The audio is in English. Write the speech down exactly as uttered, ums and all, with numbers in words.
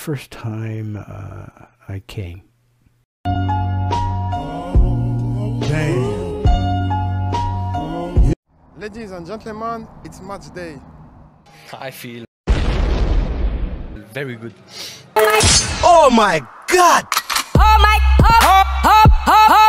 first time uh, I came. Damn. Ladies and gentlemen, it's match day. I feel very good. Oh my God! Oh my, oh, oh, oh, oh.